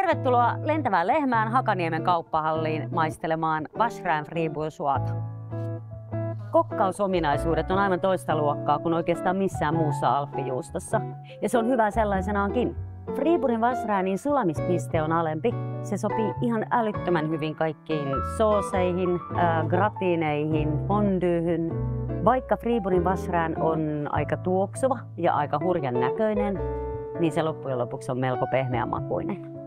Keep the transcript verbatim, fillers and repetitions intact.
Tervetuloa lentävään lehmään Hakaniemen kauppahalliin maistelemaan Vacherin Fribourgeois'ta. Kokkausominaisuudet on aivan toista luokkaa kuin oikeastaan missään muussa alppijuustossa, ja se on hyvä sellaisenaankin. Fribourgin Vacherinin sulamispiste on alempi. Se sopii ihan älyttömän hyvin kaikkiin sooseihin, äh, gratiineihin, fondyyhyn. Vaikka Fribourgin Vacherin on aika tuoksuva ja aika hurjan näköinen, niin se loppujen lopuksi on melko pehmeämakuinen.